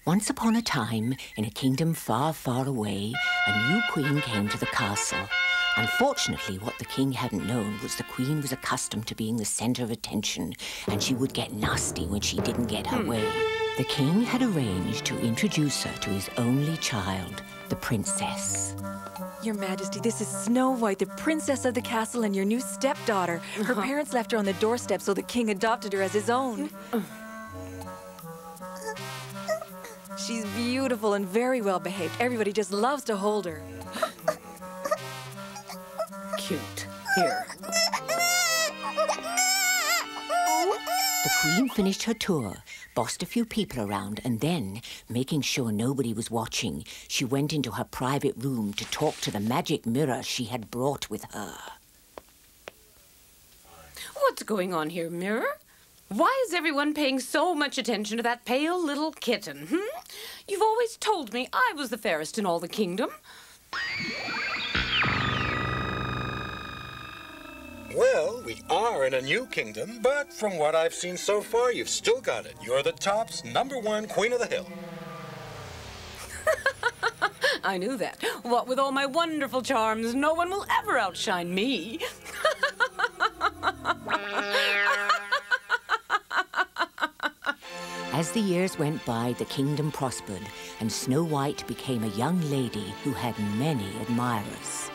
Once upon a time, in a kingdom far, far away, a new queen came to the castle. Unfortunately, what the king hadn't known was the queen was accustomed to being the center of attention, and she would get nasty when she didn't get her way. The king had arranged to introduce her to his only child, the princess. Your Majesty, this is Snow White, the princess of the castle and your new stepdaughter. Her parents left her on the doorstep, so the king adopted her as his own. She's beautiful and very well behaved. Everybody just loves to hold her. Cute. Here. The queen finished her tour, bossed a few people around, and then, making sure nobody was watching, she went into her private room to talk to the magic mirror she had brought with her. What's going on here, mirror? Why is everyone paying so much attention to that pale little kitten, You've always told me I was the fairest in all the kingdom. Well, we are in a new kingdom, but from what I've seen so far, you've still got it. You're the top's #1 queen of the hill. I knew that. What with all my wonderful charms, no one will ever outshine me. As the years went by, the kingdom prospered, and Snow White became a young lady who had many admirers.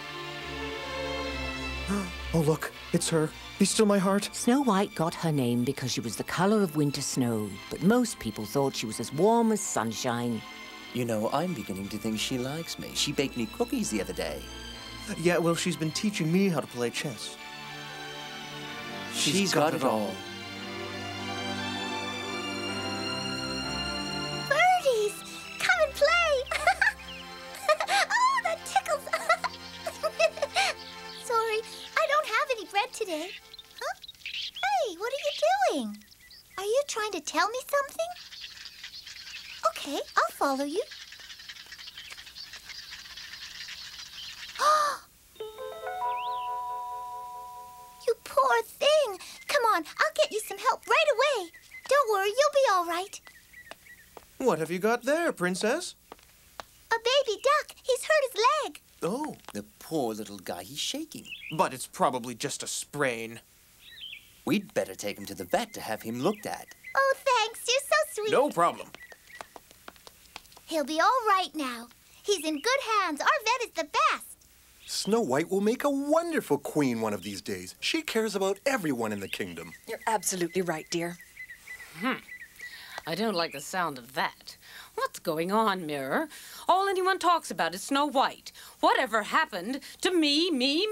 Oh, look, it's her. Be still, my heart. Snow White got her name because she was the color of winter snow, but most people thought she was as warm as sunshine. You know, I'm beginning to think she likes me. She baked me cookies the other day. Yeah, well, she's been teaching me how to play chess. She's got it all. Birdies! Come and play! Oh, that tickles! Sorry, I don't have any bread today. Huh? Hey, what are you doing? Are you trying to tell me something? Okay, I'll follow you. You poor thing. Come on, I'll get you some help right away. Don't worry, you'll be all right. What have you got there, princess? A baby duck. He's hurt his leg. Oh, The poor little guy, he's shaking. but it's probably just a sprain. We'd better take him to the vet to have him looked at. Oh, thanks. You're so sweet. No problem. He'll be all right now. He's in good hands. Our vet is the best. Snow White will make a wonderful queen one of these days. She cares about everyone in the kingdom. You're absolutely right, dear. I don't like the sound of that. What's going on, Mirror? All anyone talks about is Snow White. Whatever happened to me?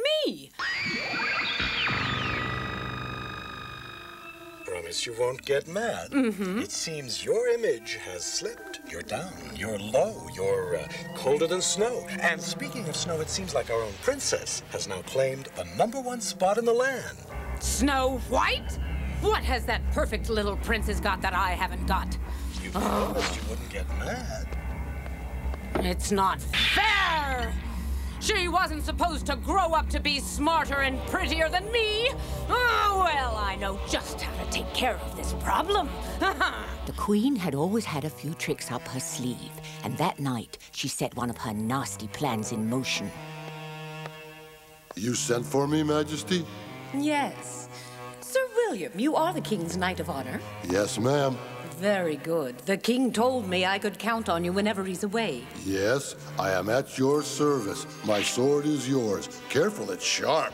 Promise you won't get mad. It seems your image has slipped. You're down, you're low, you're colder than snow. And speaking of snow, it seems like our own princess has now claimed the #1 spot in the land. Snow White? What has that perfect little princess got that I haven't got? You promised you wouldn't get mad. It's not fair! She wasn't supposed to grow up to be smarter and prettier than me. Oh, well, I know just how to take care of this problem. The queen had always had a few tricks up her sleeve, and that night she set one of her nasty plans in motion. You sent for me, Majesty? Yes. Sir William, you are the King's Knight of Honor. Yes, ma'am. Very good. The King told me I could count on you whenever he's away. Yes, I am at your service. My sword is yours. Careful, it's sharp.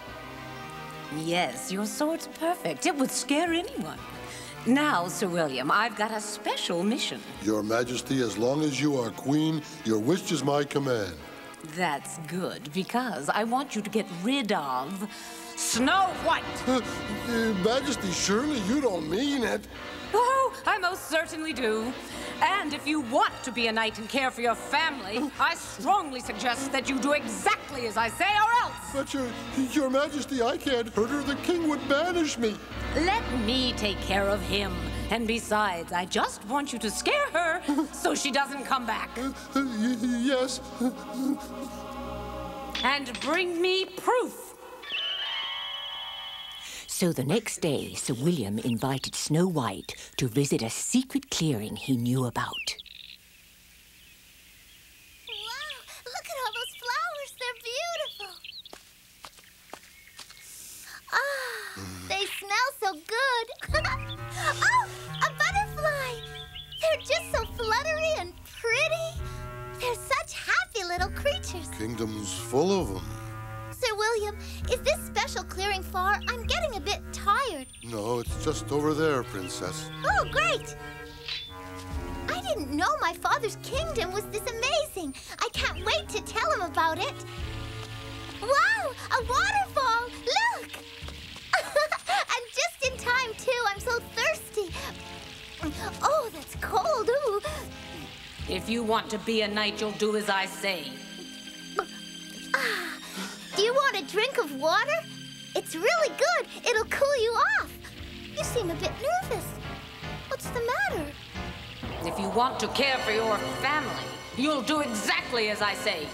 Yes, your sword's perfect. It would scare anyone. Now, Sir William, I've got a special mission. Your Majesty, as long as you are queen, your wish is my command. That's good, because I want you to get rid of Snow White! Majesty, surely you don't mean it. Oh, I most certainly do. And if you want to be a knight and care for your family, I strongly suggest that you do exactly as I say, or else. But your Majesty, I can't hurt her. The king would banish me. Let me take care of him. And besides, I just want you to scare her so she doesn't come back. Yes. And bring me proof. So the next day, Sir William invited Snow White to visit a secret clearing he knew about. so good. Oh, a butterfly! They're just so fluttery and pretty. They're such happy little creatures. Kingdom's full of them. Sir William, is this special clearing far? I'm getting a bit tired. No, it's just over there, Princess. Oh, great! I didn't know my father's kingdom was this amazing. I can't wait to tell him about it. Wow, a waterfall! Look! And just in time, too. I'm so thirsty. Oh, that's cold. Ooh. If you want to be a knight, you'll do as I say. Do you want a drink of water? It's really good. It'll cool you off. You seem a bit nervous. What's the matter? If you want to care for your family, you'll do exactly as I say.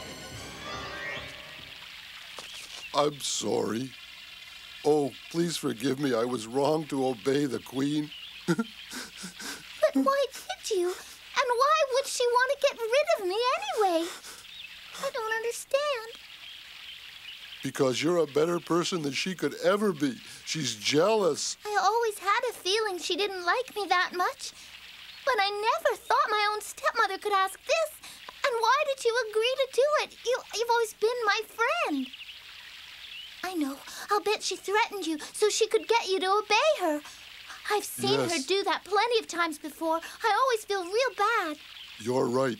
I'm sorry. Oh, please forgive me. I was wrong to obey the Queen. But why did you? And why would she want to get rid of me anyway? I don't understand. Because you're a better person than she could ever be. She's jealous. I always had a feeling she didn't like me that much. But I never thought my own stepmother could ask this. And why did you agree to do it? You've always been my friend. I know. I'll bet she threatened you so she could get you to obey her. I've seen her do that plenty of times before. I always feel real bad. You're right.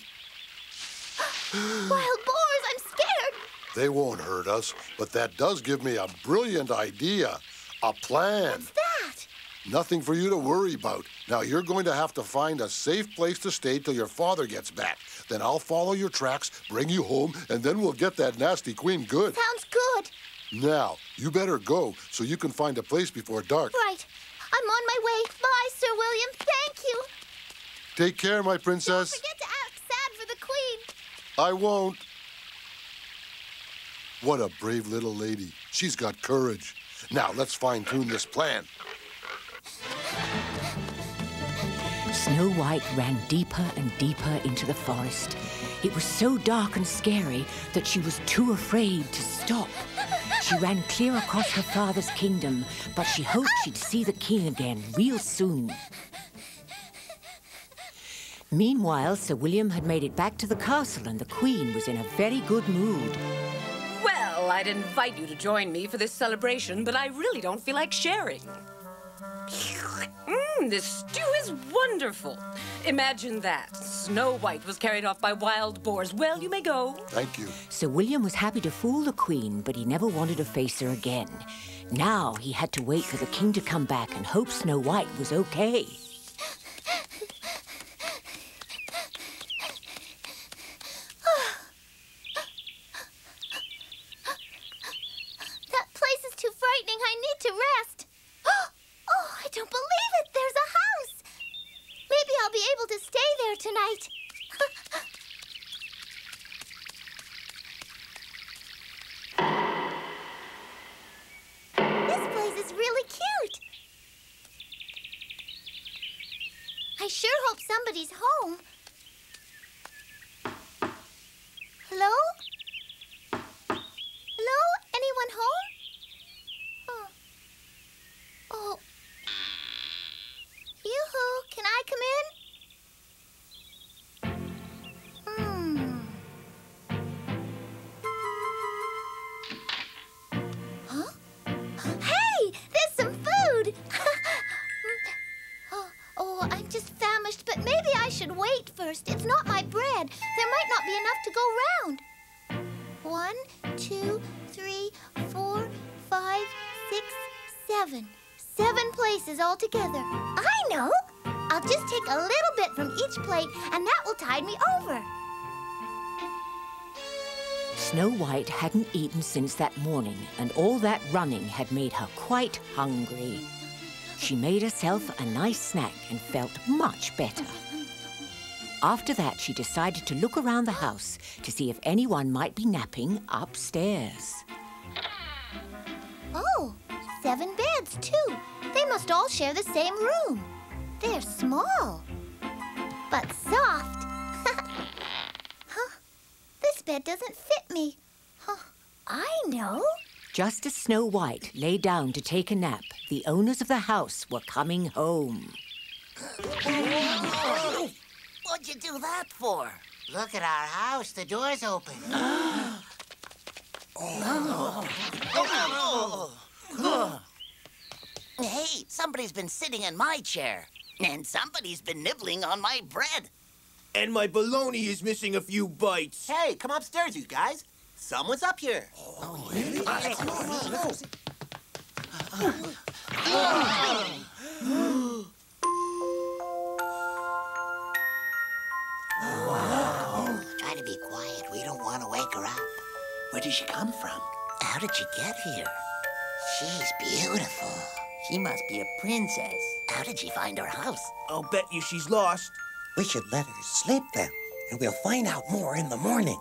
Wild boars, I'm scared. They won't hurt us, but that does give me a brilliant idea. A plan. What's that? Nothing for you to worry about. Now, you're going to have to find a safe place to stay till your father gets back. Then I'll follow your tracks, bring you home, and then we'll get that nasty queen good. Sounds good. Now, you better go so you can find a place before dark. Right. I'm on my way. Bye, Sir William. Thank you. Take care, my Don't princess. forget to act sad for the Queen. I won't. What a brave little lady. She's got courage. Now, let's fine-tune this plan. Snow White ran deeper and deeper into the forest. It was so dark and scary that she was too afraid to stop. She ran clear across her father's kingdom, but she hoped she'd see the king again real soon. Meanwhile, Sir William had made it back to the castle and the queen was in a very good mood. Well, I'd invite you to join me for this celebration, but I really don't feel like sharing. This stew is wonderful. Imagine that. Snow White was carried off by wild boars. Well, you may go. Thank you. Sir William was happy to fool the queen, but he never wanted to face her again. Now he had to wait for the king to come back and hope Snow White was okay. That place is too frightening. I need to rest. Oh, I don't believe it. There's a house. Maybe I'll be able to stay there tonight. This place is really cute. I sure hope somebody's home. Hello? Hello? Anyone home? Oh. Oh. Yoo-hoo, can I come in? Huh? Hey, there's some food! Oh, I'm just famished, but maybe I should wait first. It's not my bread. There might not be enough to go round. 1, 2, 3, 4, 5, 6, 7. 7 places altogether. I know! I'll just take a little bit from each plate, and that will tide me over. Snow White hadn't eaten since that morning, and all that running had made her quite hungry. She made herself a nice snack and felt much better. After that, she decided to look around the house to see if anyone might be napping upstairs. Oh, 7 beds, too. They must all share the same room. They're small, but soft. Huh? This bed doesn't fit me. Huh? I know. Just as Snow White lay down to take a nap, the owners of the house were coming home. What'd you do that for? Look at our house. The door's open. Hey, somebody's been sitting in my chair. And somebody's been nibbling on my bread. And my bologna is missing a few bites. Hey, come upstairs, you guys. Someone's up here. Try to be quiet. We don't want to wake her up. Where did she come from? How did she get here? She's beautiful. She must be a princess. How did she find her house? I'll bet you she's lost. We should let her sleep then, and we'll find out more in the morning.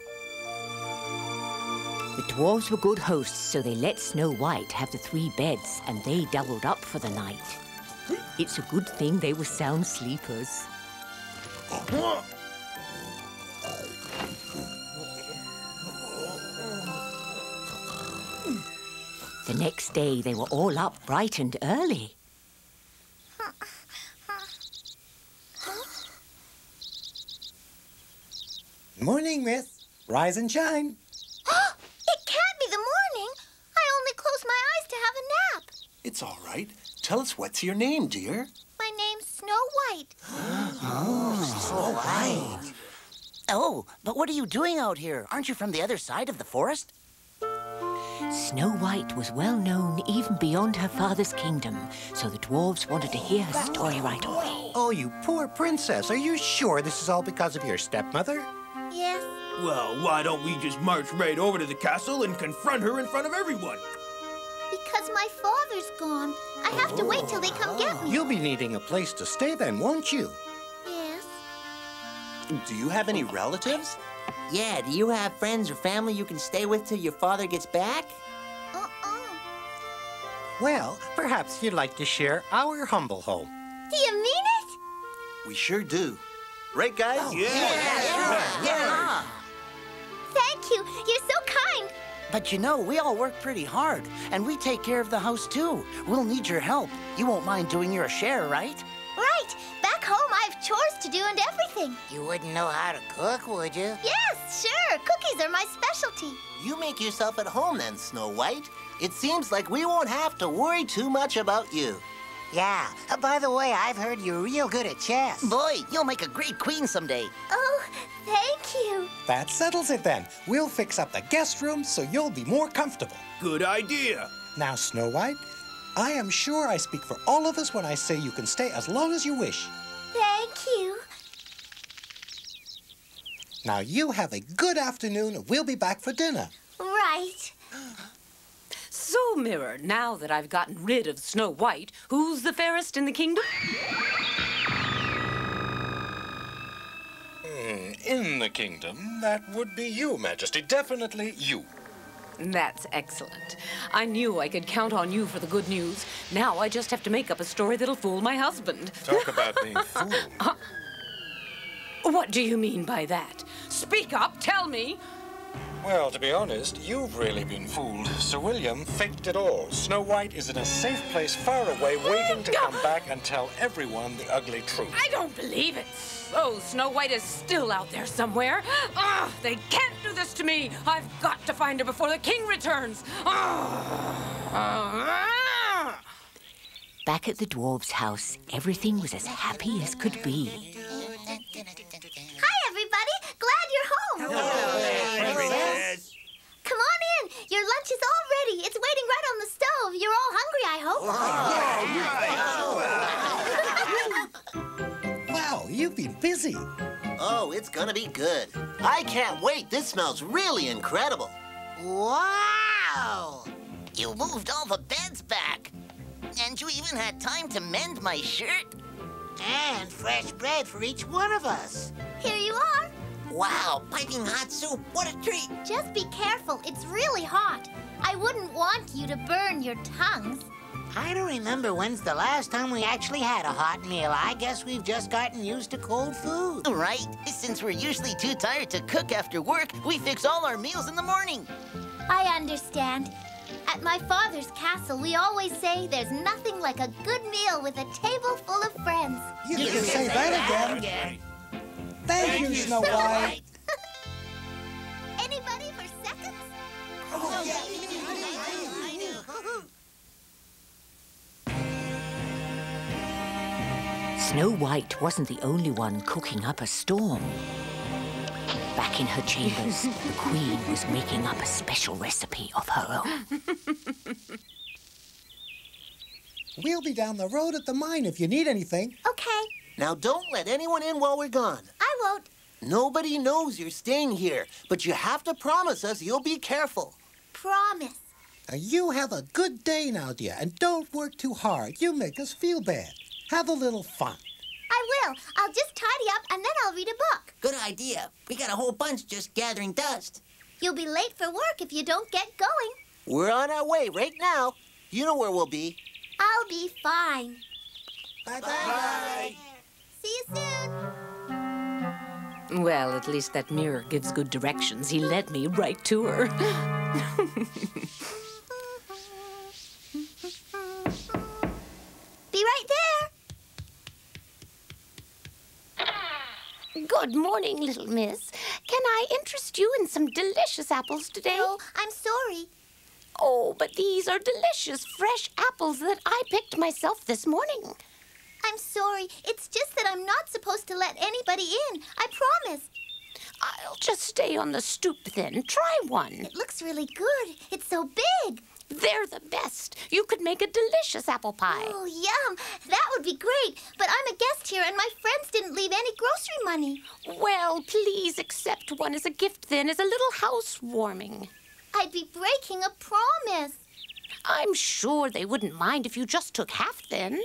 The dwarves were good hosts, so they let Snow White have the 3 beds, and they doubled up for the night. It's a good thing they were sound sleepers. The next day, they were all up bright and early. Morning, miss. Rise and shine. It can't be the morning. I only closed my eyes to have a nap. It's all right. Tell us what's your name, dear. My name's Snow White. Snow White. Oh, but what are you doing out here? Aren't you from the other side of the forest? Snow White was well known even beyond her father's kingdom, so the dwarves wanted to hear her story right away. Oh, you poor princess. Are you sure this is all because of your stepmother? Yes. Well, why don't we just march right over to the castle and confront her in front of everyone? Because my father's gone. I have to wait till they come get me. You'll be needing a place to stay then, won't you? Yes. Do you have any relatives? Yeah, do you have friends or family you can stay with till your father gets back? Well, perhaps you'd like to share our humble home. Do you mean it? We sure do. Right, guys? Yeah. Thank you. You're so kind. But you know, we all work pretty hard, and we take care of the house, too. We'll need your help. You won't mind doing your share, right? Right. Back home, I have chores to do and everything. You wouldn't know how to cook, would you? Yes, sure. Cookies are my specialty. You make yourself at home then, Snow White. It seems like we won't have to worry too much about you. Yeah. By the way, I've heard you're real good at chess. Boy, you'll make a great queen someday. Oh, thank you. That settles it then. We'll fix up the guest room so you'll be more comfortable. Good idea. Now, Snow White, I am sure I speak for all of us when I say you can stay as long as you wish. Thank you. Now, you have a good afternoon, and we'll be back for dinner. Right. So, Mirror, now that I've gotten rid of Snow White, who's the fairest in the kingdom? In the kingdom, that would be you, Majesty. Definitely you. That's excellent. I knew I could count on you for the good news. Now I just have to make up a story that'll fool my husband. Talk about being fooled. What do you mean by that? Speak up, tell me. Well, to be honest, you've really been fooled. Sir William faked it all. Snow White is in a safe place far away, waiting to come back and tell everyone the ugly truth. I don't believe it. Oh, Snow White is still out there somewhere. Ugh, they can't do this to me. I've got to find her before the king returns. Back at the dwarves' house, everything was as happy as could be. Hi, everybody. Glad you're home. Princess. Come on in. Your lunch is all ready. It's waiting right on the stove. You're all hungry, I hope. Wow, you've been busy. Oh, it's gonna be good. I can't wait. This smells really incredible. Wow! You moved all the beds back. And you even had time to mend my shirt. And fresh bread for each one of us. Here you are. Wow, piping hot soup. What a treat. Just be careful. It's really hot. I wouldn't want you to burn your tongues. I don't remember when's the last time we actually had a hot meal. I guess we've just gotten used to cold food. Right. Since we're usually too tired to cook after work, we fix all our meals in the morning. I understand. At my father's castle, we always say there's nothing like a good meal with a table full of friends. You can say that again. Thank you, Snow White. Anybody for seconds? Oh, yeah. Snow White wasn't the only one cooking up a storm. Back in her chambers, the Queen was making up a special recipe of her own. We'll be down the road at the mine if you need anything. Okay. Now, don't let anyone in while we're gone. I won't. Nobody knows you're staying here, but you have to promise us you'll be careful. Promise. You have a good day now, dear, and don't work too hard. You make us feel bad. Have a little fun. I will. I'll just tidy up and then I'll read a book. Good idea. We got a whole bunch just gathering dust. You'll be late for work if you don't get going. We're on our way right now. You know where we'll be. I'll be fine. Bye-bye. See you soon. Well, at least that mirror gives good directions. He led me right to her. Be right there. Good morning, little miss. Can I interest you in some delicious apples today? No, I'm sorry. Oh, but these are delicious, fresh apples that I picked myself this morning. I'm sorry. It's just that I'm not supposed to let anybody in. I promise. I'll just stay on the stoop then. Try one. It looks really good. It's so big. They're the best. You could make a delicious apple pie. Oh, yum. That would be great. But I'm a guest here and my friends didn't leave any grocery money. Well, please accept one as a gift then, as a little housewarming. I'd be breaking a promise. I'm sure they wouldn't mind if you just took half then.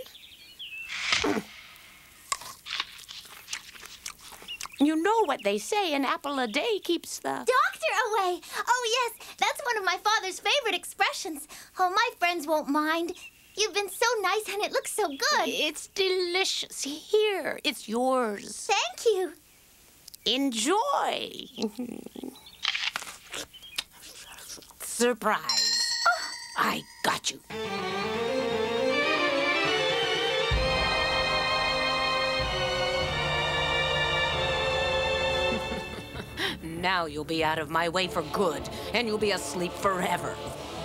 You know what they say, an apple a day keeps the doctor away. Oh, yes, that's one of my father's favorite expressions. Oh, my friends won't mind. You've been so nice and it looks so good. It's delicious. Here, it's yours. Thank you. Enjoy. Surprise. Oh. I got you. Now you'll be out of my way for good, and you'll be asleep forever.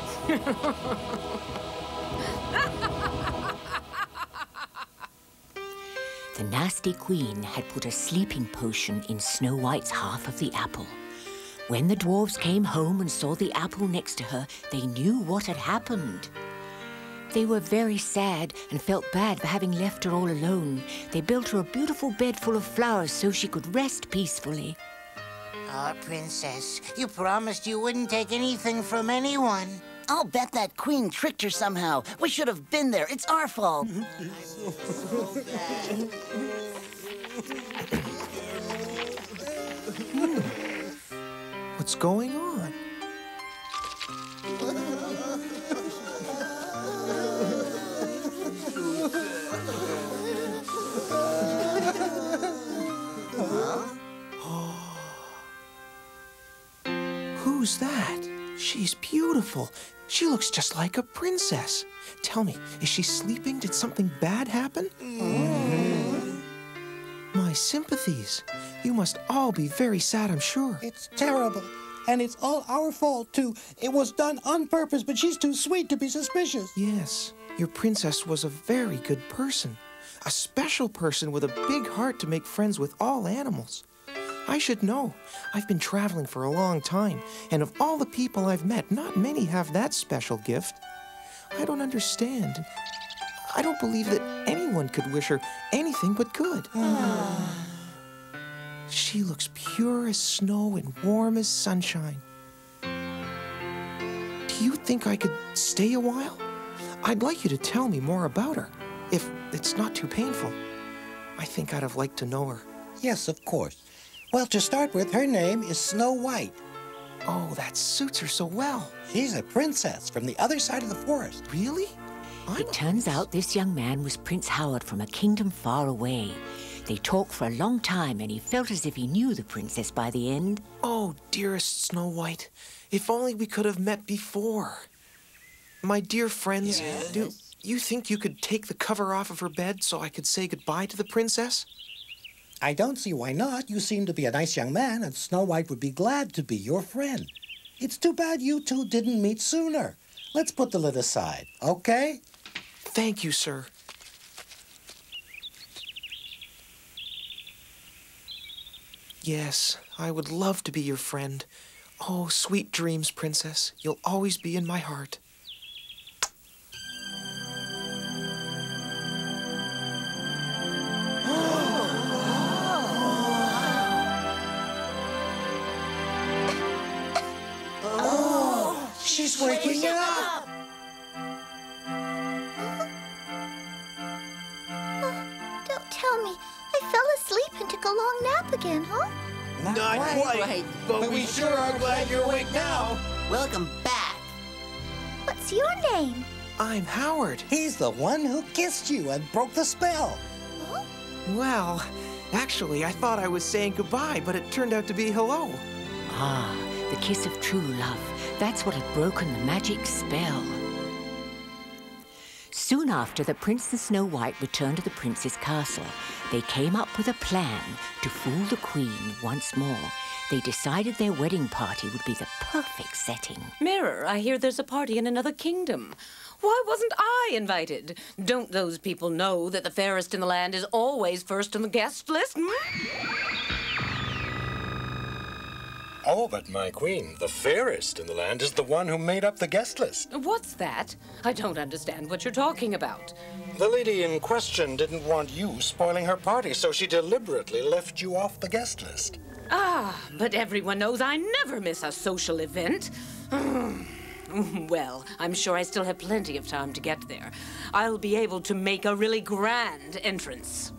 The nasty Queen had put a sleeping potion in Snow White's half of the apple. When the dwarves came home and saw the apple next to her, they knew what had happened. They were very sad and felt bad for having left her all alone. They built her a beautiful bed full of flowers so she could rest peacefully. Oh, Princess, you promised you wouldn't take anything from anyone. I'll bet that Queen tricked her somehow. We should have been there. It's our fault. What's going on? Who's that? She's beautiful. She looks just like a princess. Tell me, is she sleeping? Did something bad happen? My sympathies. You must all be very sad, I'm sure. It's terrible. And it's all our fault, too. It was done on purpose, but she's too sweet to be suspicious. Yes, your princess was a very good person. A special person with a big heart to make friends with all animals. I should know. I've been traveling for a long time, and of all the people I've met, not many have that special gift. I don't understand. I don't believe that anyone could wish her anything but good. She looks pure as snow and warm as sunshine. Do you think I could stay a while? I'd like you to tell me more about her, if it's not too painful. I think I'd have liked to know her. Yes, of course. Well, to start with, her name is Snow White. Oh, that suits her so well. She's a princess from the other side of the forest. Really? It turns out this young man was Prince Howard from a kingdom far away. They talked for a long time, and he felt as if he knew the princess by the end. Oh, dearest Snow White, if only we could have met before. My dear friends, Yes? do you think you could take the cover off of her bed so I could say goodbye to the princess? I don't see why not. You seem to be a nice young man, and Snow White would be glad to be your friend. It's too bad you two didn't meet sooner. Let's put the lid aside, okay? Thank you, sir. Yes, I would love to be your friend. Oh, sweet dreams, princess. You'll always be in my heart. She's waking up! Don't tell me. I fell asleep and took a long nap again, huh? Not quite, but we sure are glad you're awake now. Welcome back. What's your name? I'm Howard. He's the one who kissed you and broke the spell. Huh? Well, actually, I thought I was saying goodbye, but it turned out to be hello. Ah, the kiss of true love. That's what had broken the magic spell. Soon after, the Prince and Snow White returned to the prince's castle. They came up with a plan to fool the queen once more. They decided their wedding party would be the perfect setting. Mirror, I hear there's a party in another kingdom. Why wasn't I invited? Don't those people know that the fairest in the land is always first on the guest list? Oh, but my queen, the fairest in the land is the one who made up the guest list. What's that? I don't understand what you're talking about. The lady in question didn't want you spoiling her party, so she deliberately left you off the guest list. Ah, but everyone knows I never miss a social event. Well, I'm sure I still have plenty of time to get there. I'll be able to make a really grand entrance.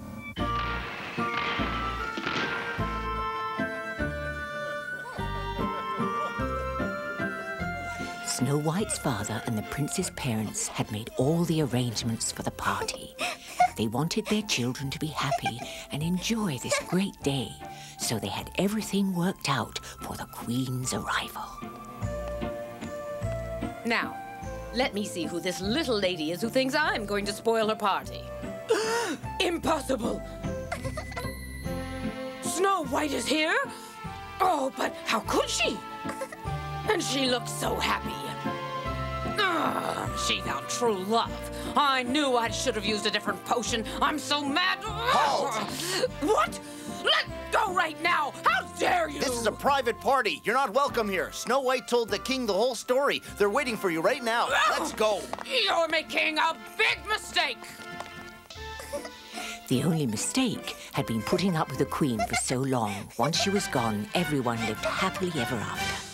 Snow White's father and the prince's parents had made all the arrangements for the party. They wanted their children to be happy and enjoy this great day, so they had everything worked out for the queen's arrival. Now, let me see who this little lady is who thinks I'm going to spoil her party. Impossible! Snow White is here? Oh, but how could she? And she looked so happy. She found true love. I knew I should have used a different potion. I'm so mad. Halt! What? Let go right now! How dare you! This is a private party. You're not welcome here. Snow White told the king the whole story. They're waiting for you right now. Let's go. You're making a big mistake. The only mistake had been putting up with the queen for so long. Once she was gone, everyone lived happily ever after.